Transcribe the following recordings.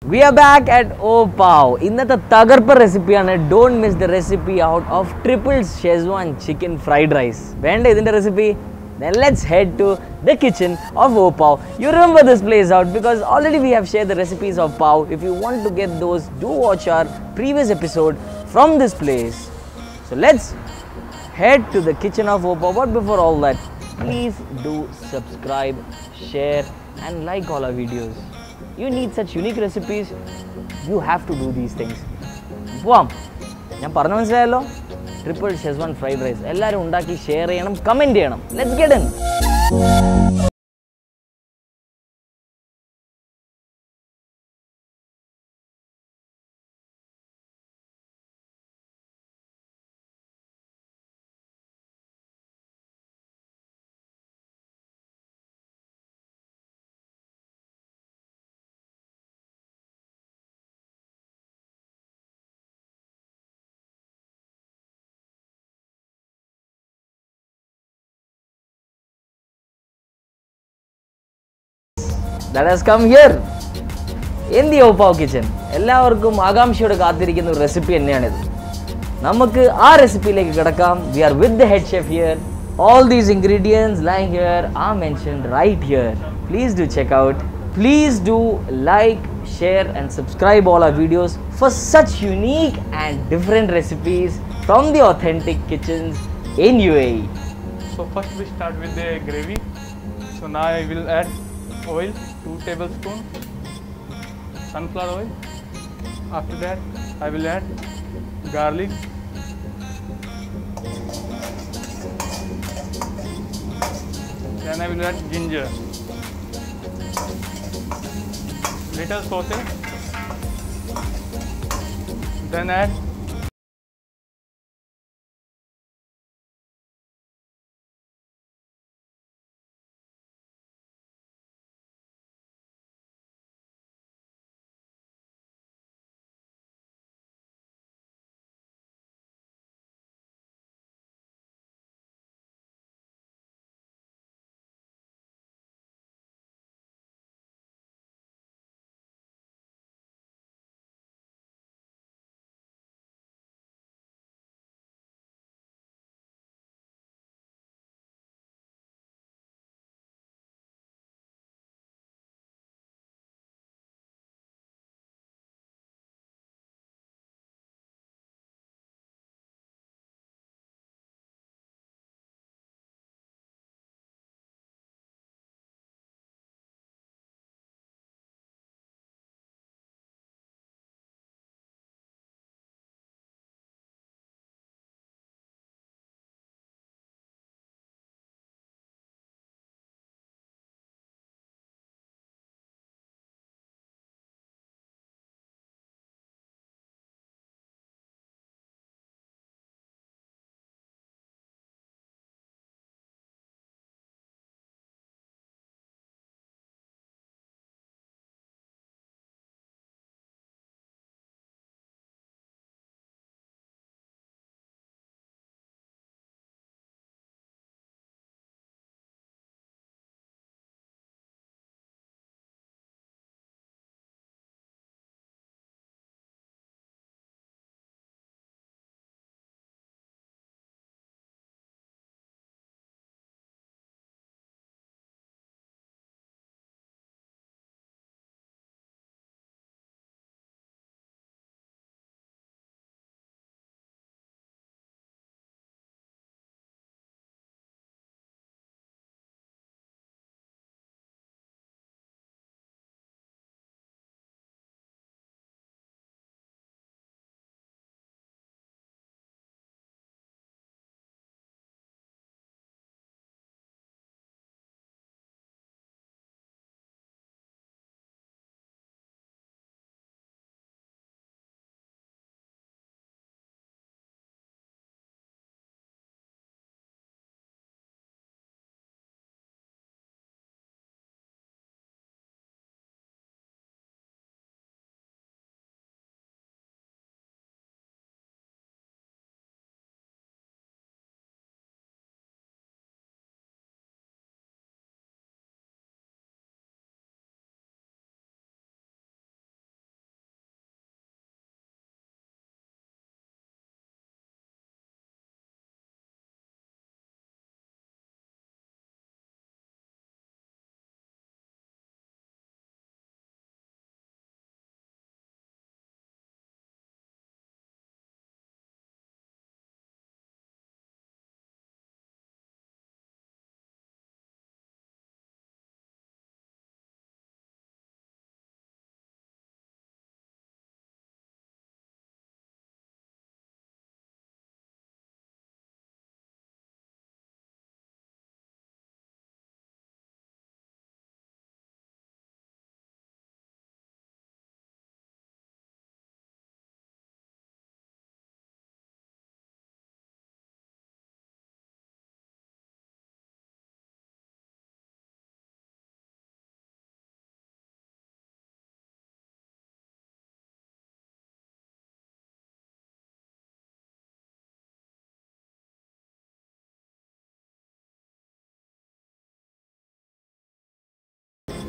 We are back at Oh Pav. Innathe tagarpa recipe aanu. Don't miss the recipe out of triple Schezwan chicken fried rice. Vende idinte recipe? Then let's head to the kitchen of Oh Pav. You remember this place out because already we have shared the recipes of Pav. If you want to get those, do watch our previous episode from this place. So let's head to the kitchen of Oh Pav. But before all that, please do subscribe, share and like all our videos. You need such unique recipes, you have to do these things. പോവാം. ഞാൻ പറഞ്ഞു മനസ്സിലായല്ലോ, triple schezwan fried rice എല്ലാവരും ഉണ്ടാക്കി share ചെയ്യണം, comment ചെയ്യണം. Let's get in. That has come here in the Oh Pav kitchen. എല്ലാവർക്കും ആകാംക്ഷയോടെ കാത്തിരിക്കുന്ന ഒരു റെസിപ്പി തന്നെയാണിത്. നമുക്ക് ആ റെസിപ്പിയിലേക്ക് കിടക്കാം. We are with the head chef here. All these ingredients lying here are mentioned right here. Please do check out. Please do like, share and subscribe all our videos for such unique and different recipes from the authentic kitchens in UAE. So first we start with the gravy. So now I will add oil, 2 tablespoons, sunflower oil. After that I will add garlic, then I will add ginger, little saute, then add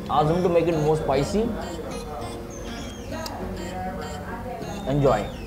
Ask him to make it more spicy. Enjoy.